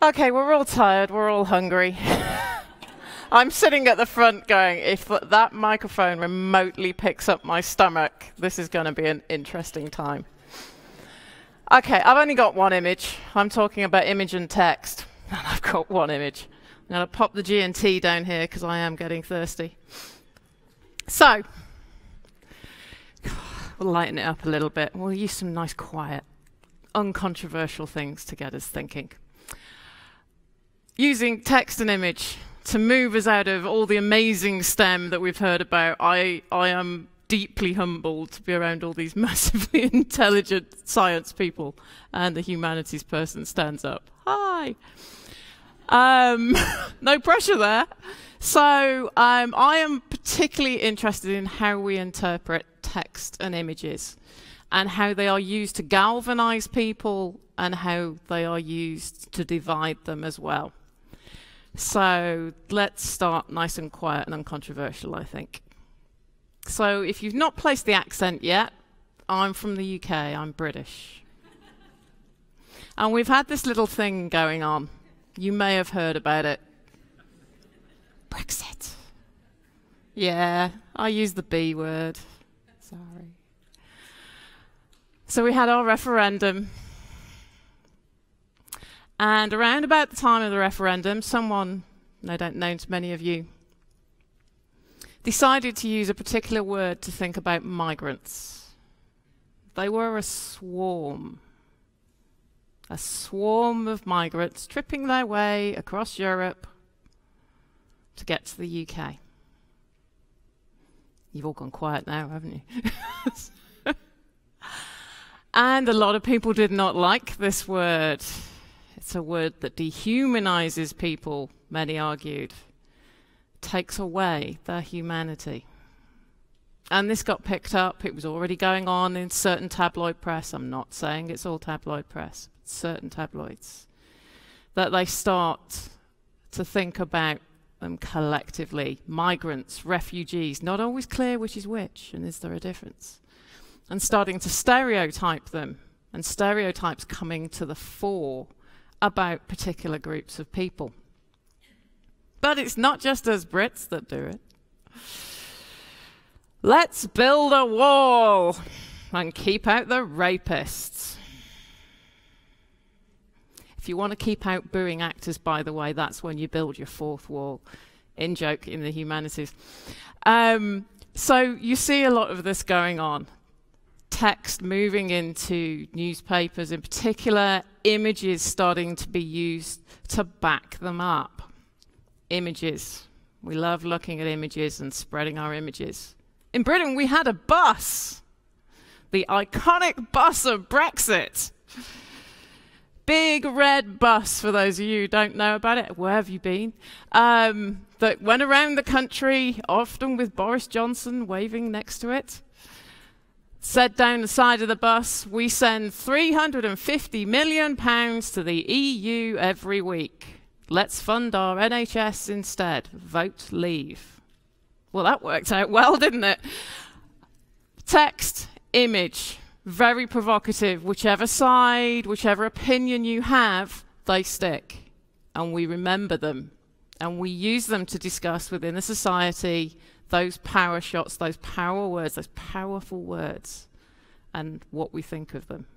Okay, we're all tired, we're all hungry. I'm sitting at the front going, if that microphone remotely picks up my stomach, this is going to be an interesting time. Okay, I've only got one image. I'm talking about image and text, and I've got one image. I'm going to pop the G&T down here because I am getting thirsty. So, we'll lighten it up a little bit. We'll use some nice, quiet, uncontroversial things to get us thinking. Using text and image to move us out of all the amazing STEM that we've heard about, I am deeply humbled to be around all these massively intelligent science people, and the humanities person stands up. Hi. No pressure there. So I am particularly interested in how we interpret text and images and how they are used to galvanize people and how they are used to divide them as well. So let's start nice and quiet and uncontroversial, I think. So if you've not placed the accent yet, I'm from the UK, I'm British. And we've had this little thing going on. You may have heard about it. Brexit. Yeah, I used the B word. Sorry. So we had our referendum. And around about the time of the referendum, someone, no doubt known to many of you, decided to use a particular word to think about migrants. They were a swarm of migrants tripping their way across Europe to get to the UK. You've all gone quiet now, haven't you? And a lot of people did not like this word. It's a word that dehumanizes people, many argued, takes away their humanity. And this got picked up. It was already going on in certain tabloid press. I'm not saying it's all tabloid press, but certain tabloids, that they start to think about them collectively. Migrants, refugees, not always clear which is which, and is there a difference? And starting to stereotype them, and stereotypes coming to the fore about particular groups of people. But it's not just us Brits that do it. Let's build a wall and keep out the rapists. If you want to keep out booing actors, by the way, that's when you build your fourth wall. In joke in the humanities. So you see a lot of this going on. Text moving into newspapers, in particular, images starting to be used to back them up. Images. We love looking at images and spreading our images. In Britain, we had a bus. The iconic bus of Brexit. Big red bus, for those of you who don't know about it. Where have you been? That went around the country, often with Boris Johnson waving next to it. Said down the side of the bus, we send £350 million to the EU every week. Let's fund our NHS instead. Vote leave. Well, that worked out well, didn't it? Text, image, very provocative. Whichever side, whichever opinion you have, they stick. And we remember them. And we use them to discuss within a society those power shots, those power words, those powerful words, and what we think of them.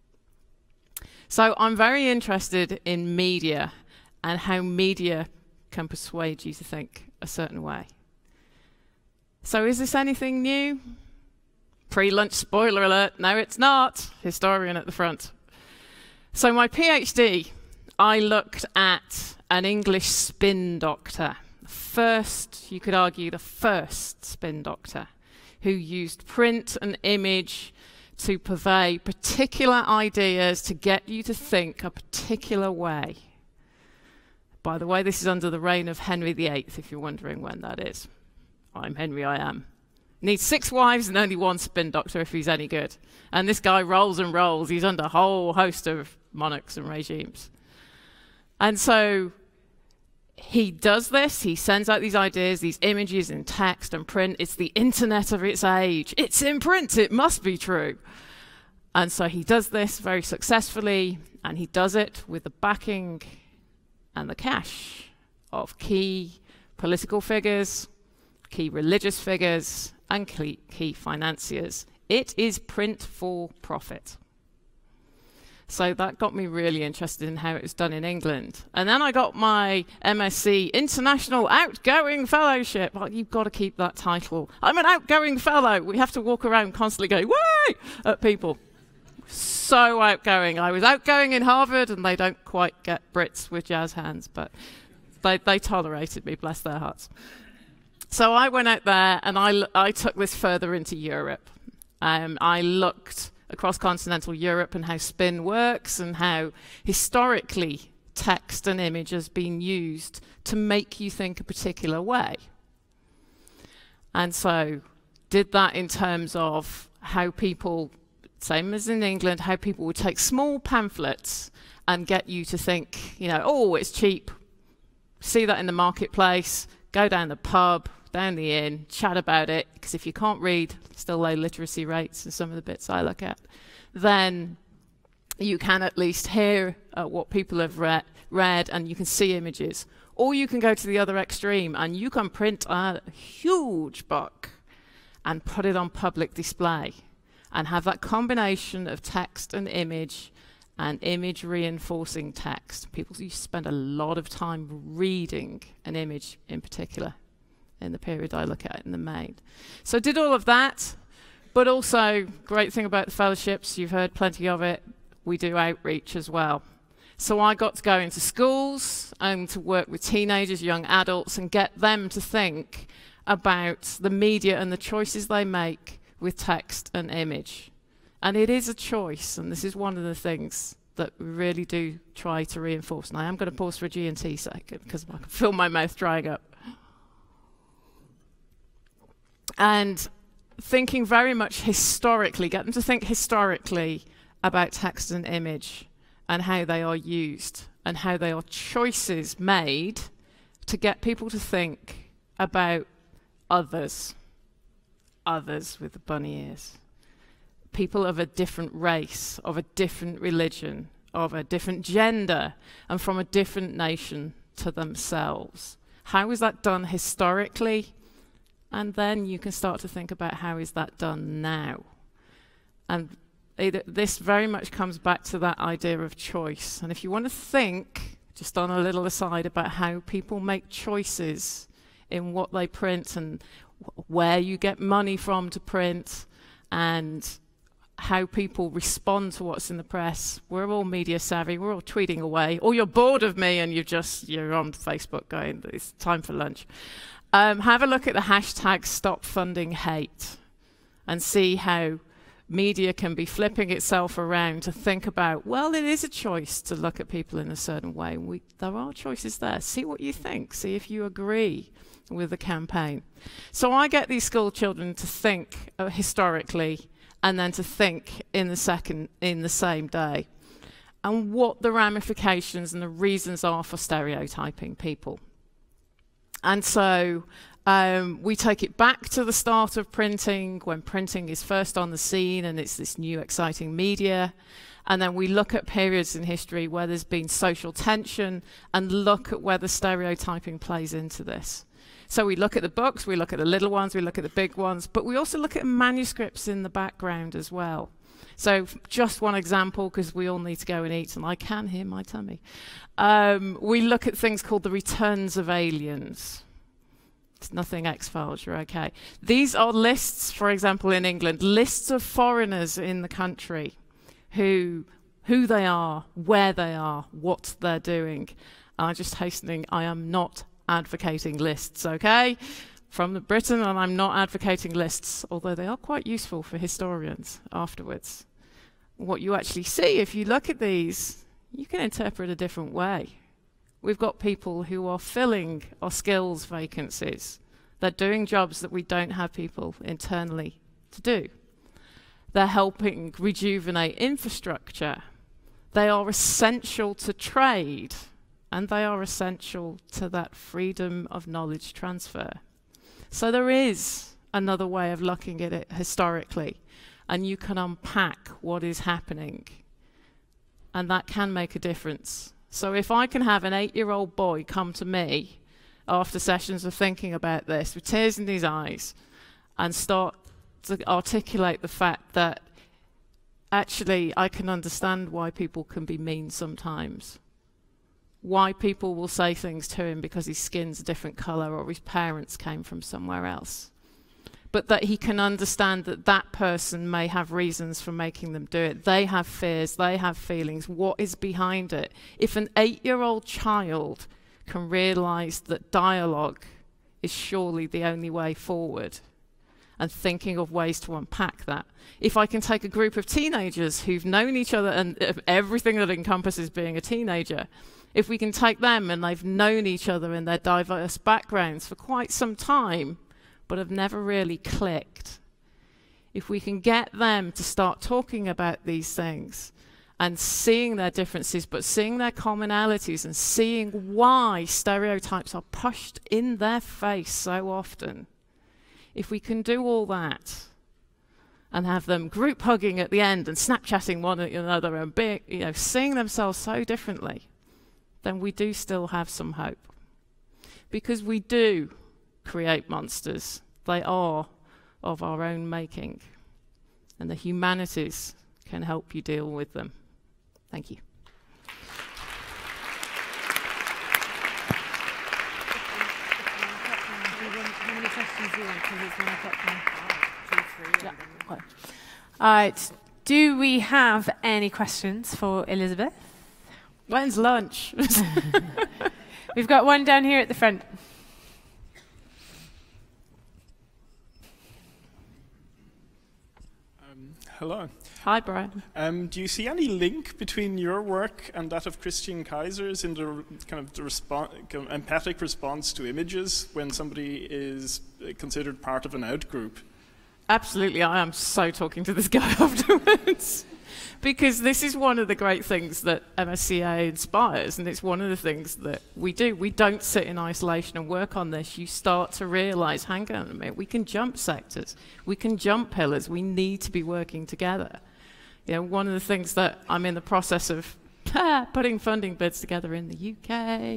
So I'm very interested in media and how media can persuade you to think a certain way. So is this anything new? Pre-lunch spoiler alert, no it's not. Historian at the front. So my PhD, I looked at an English spin doctor. First, you could argue the first spin doctor, who used print and image to purvey particular ideas to get you to think a particular way. By the way, this is under the reign of Henry VIII, if you're wondering when that is. I'm Henry, I am. Needs 6 wives and only 1 spin doctor if he's any good. And this guy rolls and rolls. He's under a whole host of monarchs and regimes. And so he does this, he sends out these ideas, these images in text and print. It's the internet of its age. It's in print, it must be true. And so he does this very successfully, and he does it with the backing and the cash of key political figures, key religious figures, and key financiers. It is print for profit. So that got me really interested in how it was done in England. And then I got my MSc International Outgoing Fellowship. Well, you've got to keep that title. I'm an outgoing fellow. We have to walk around constantly going, "Way!" at people. So outgoing. I was outgoing in Harvard, and they don't quite get Brits with jazz hands, but they tolerated me, bless their hearts. So I went out there, and I took this further into Europe. I looked across continental Europe and how spin works and how historically text and image has been used to make you think a particular way. And so did that in terms of how people, same as in England, how people would take small pamphlets and get you to think, you know, oh, it's cheap. See that in the marketplace, go down the pub, down the inn, chat about it, because if you can't read, still low literacy rates and some of the bits I look at, then you can at least hear what people have read and you can see images. Or you can go to the other extreme and you can print a huge book and put it on public display and have that combination of text and image reinforcing text. People used to spend a lot of time reading an image in particular in the period I look at in the main. So I did all of that, but also, great thing about the fellowships, you've heard plenty of it, we do outreach as well. So I got to go into schools and to work with teenagers, young adults, and get them to think about the media and the choices they make with text and image. And it is a choice, and this is one of the things that we really do try to reinforce. And I am going to pause for a G&T second, because I can feel my mouth drying up. And thinking very much historically, get them to think historically about text and image and how they are used and how they are choices made to get people to think about others with the bunny ears, people of a different race, of a different religion, of a different gender, and from a different nation to themselves. How is that done historically? And then you can start to think about how is that done now. And this very much comes back to that idea of choice. And if you want to think, just on a little aside, about how people make choices in what they print and where you get money from to print and how people respond to what's in the press. We're all media savvy, we're all tweeting away, or you're bored of me and you're on Facebook going, it's time for lunch. Have a look at the hashtag Stop Funding Hate and see how media can be flipping itself around to think about, well, it is a choice to look at people in a certain way. There are choices there. See what you think. See if you agree with the campaign. So I get these school children to think historically and then to think in the same day, and what the ramifications and the reasons are for stereotyping people. And so we take it back to the start of printing, when printing is first on the scene and it's this new exciting media. And then we look at periods in history where there's been social tension and look at where the stereotyping plays into this. So we look at the books, we look at the little ones, we look at the big ones, but we also look at manuscripts in the background as well. So just one example, because we all need to go and eat, and I can hear my tummy. We look at things called the returns of aliens. It's nothing X-Files, you're okay. These are lists, for example, in England, lists of foreigners in the country, who they are, where they are, what they're doing. Just hastening, I am not advocating lists, okay? From Britain, and I'm not advocating lists, although they are quite useful for historians afterwards. What you actually see, if you look at these, you can interpret a different way. We've got people who are filling our skills vacancies. They're doing jobs that we don't have people internally to do. They're helping rejuvenate infrastructure. They are essential to trade, and they are essential to that freedom of knowledge transfer. So there is another way of looking at it historically, and you can unpack what is happening. And that can make a difference. So if I can have an 8-year-old boy come to me after sessions of thinking about this with tears in his eyes and start to articulate the fact that actually I can understand why people can be mean sometimes, why people will say things to him because his skin's a different colour or his parents came from somewhere else, but that he can understand that that person may have reasons for making them do it. They have fears, they have feelings. What is behind it? If an 8-year-old child can realise that dialogue is surely the only way forward, and thinking of ways to unpack that. If I can take a group of teenagers who've known each other and everything that encompasses being a teenager, if we can take them and they've known each other in their diverse backgrounds for quite some time, but have never really clicked, if we can get them to start talking about these things and seeing their differences, but seeing their commonalities and seeing why stereotypes are pushed in their face so often, if we can do all that and have them group hugging at the end and Snapchatting one another and being, seeing themselves so differently, then we do still have some hope. Because we do create monsters. They are of our own making. And the humanities can help you deal with them. Thank you. How many questions do you want? Because it's 9 o'clock now. 2, 3. Yeah. All right. Do we have any questions for Elizabeth? When's lunch? We've got one down here at the front. Hello. Hi, Brian. Do you see any link between your work and that of Christian Kaiser's in the kind of empathic response to images when somebody is considered part of an out-group? Absolutely. I am so talking to this guy afterwards. Because this is one of the great things that MSCA inspires, and it's one of the things that we do. We don't sit in isolation and work on this. You start to realise, hang on a minute, we can jump sectors, we can jump pillars, we need to be working together. One of the things that I'm in the process of putting funding bids together in the UK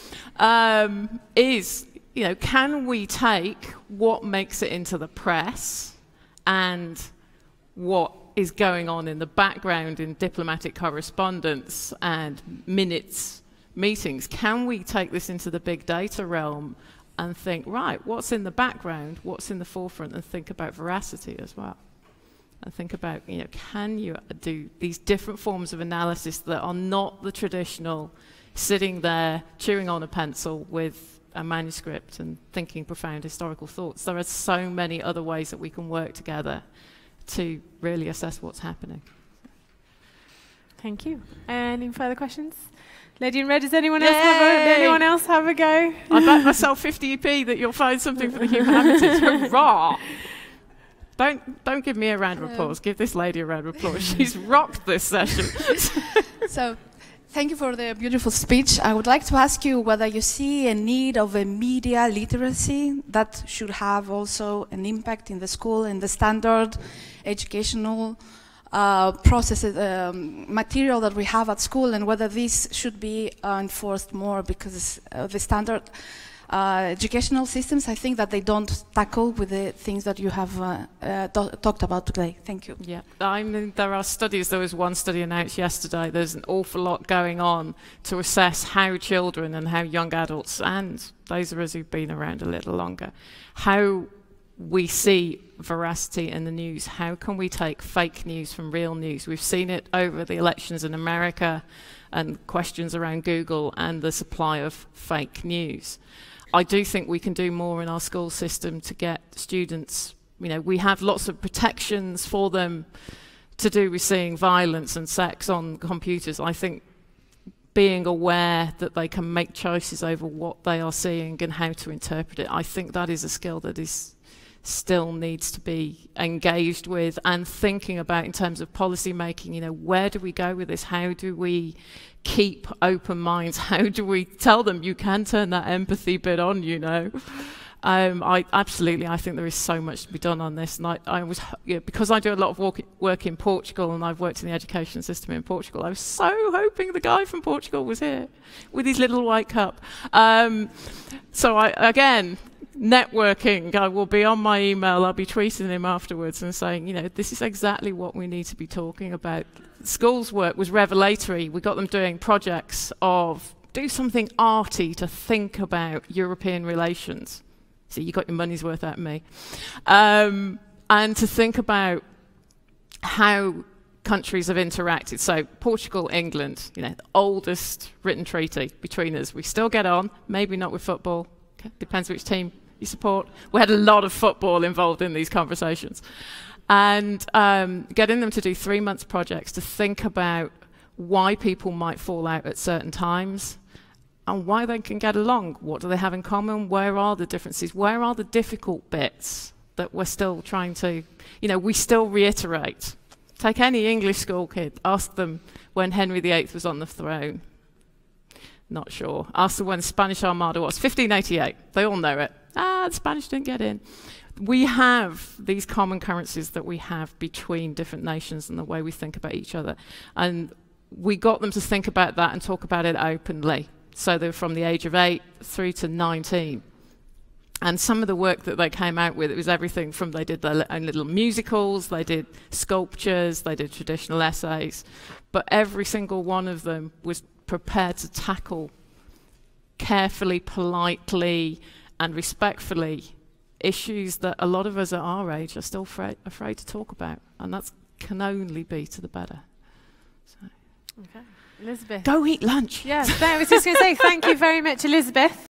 is, can we take what makes it into the press and what is going on in the background in diplomatic correspondence and minutes meetings? Can we take this into the big data realm and think, right, what's in the background, what's in the forefront, and think about veracity as well? And think about, can you do these different forms of analysis that are not the traditional sitting there chewing on a pencil with a manuscript and thinking profound historical thoughts? There are so many other ways that we can work together to really assess what's happening. Thank you. Any further questions? Lady in red, does anyone else have a go? I bet myself 50p that you'll find something for the humanities. Hurrah! Don't give me a round of applause. Give this lady a round of applause. She's rocked this session. So, thank you for the beautiful speech. I would like to ask you whether you see a need of a media literacy that should have also an impact in the school, in the standard educational processes, material that we have at school, and whether this should be enforced more, because the standard educational systems, I think that they don't tackle with the things that you have talked about today. Thank you. Yeah, I mean, there are studies. There was one study announced yesterday. There's an awful lot going on to assess how children and how young adults, and those of us who've been around a little longer, how we see veracity in the news. How can we take fake news from real news? We've seen it over the elections in America and questions around Google and the supply of fake news. I do think we can do more in our school system to get students, we have lots of protections for them to do with seeing violence and sex on computers. I think being aware that they can make choices over what they are seeing and how to interpret it, I think that is a skill that still needs to be engaged with and thinking about in terms of policy making. Where do we go with this? How do we keep open minds? How do we tell them you can turn that empathy bit on, I think there is so much to be done on this, and I was, because I do a lot of work in Portugal, and I've worked in the education system in Portugal. I was so hoping the guy from Portugal was here with his little white cup. So again, networking. I will be on my email. I'll be tweeting him afterwards and saying, this is exactly what we need to be talking about. School's work was revelatory. We got them doing projects of do something arty to think about European relations. So you got your money's worth out of me. And to think about how countries have interacted. So Portugal, England, the oldest written treaty between us. We still get on, maybe not with football. Okay. Depends which team you support. We had a lot of football involved in these conversations. And getting them to do 3 month projects to think about why people might fall out at certain times and why they can get along. What do they have in common? Where are the differences? Where are the difficult bits that we're still trying to, we still reiterate. Take any English school kid, ask them when Henry VIII was on the throne. Not sure. Ask them when the Spanish Armada was, 1588. They all know it. The Spanish didn't get in. We have these common currencies that we have between different nations and the way we think about each other. And we got them to think about that and talk about it openly. So they're from the age of 8 through to 19. And some of the work that they came out with, it was everything from they did their own little musicals, they did sculptures, they did traditional essays. But every single one of them was prepared to tackle carefully, politely, and respectfully issues that a lot of us at our age are still afraid to talk about, and that can only be to the better. So. Okay, Elizabeth. Go eat lunch. Yes, I was just going to say thank you very much, Elizabeth.